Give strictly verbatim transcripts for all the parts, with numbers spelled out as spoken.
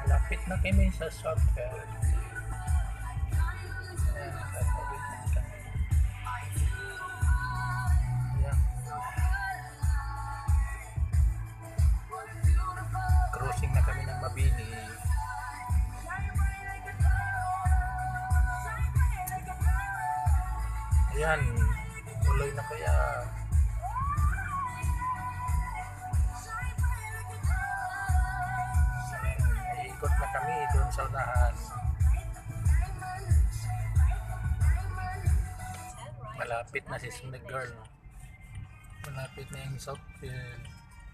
Malapit na kami sa Southfield. Ayan, tatawid na kami. Ayan. Crossing na kami ng Mabini. Ayan, tuloy na kaya. Ikot na kami doon sa unahan. Malapit na si Snake Girl. Malapit na yung Southfield.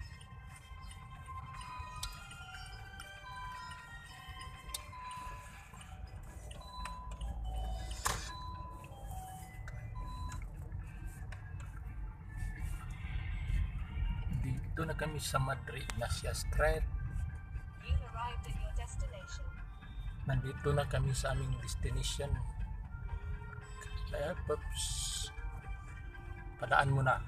Dito na kami sa Madrid Nasya Street. Nandito na kami sa aming destination. Kaya pops, padaan muna.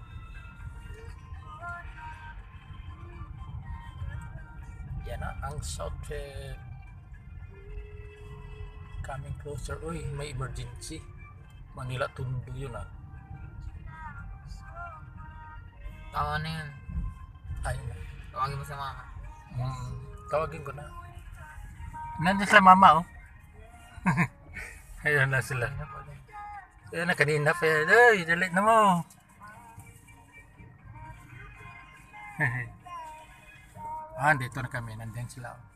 Yan na ang Southfield. Coming closer. Uy, may emergency. Manila Tondo yun ah. Tawa na yun. Ayun na. Tawagin mo sa mga. Hmm, tawagin ko na. Nandiyan sila mama oh. Ayun na sila. Ayun na kanina pa yan. Ay, dalit na mo. Ah, dito na kami. Nandiyan sila oh.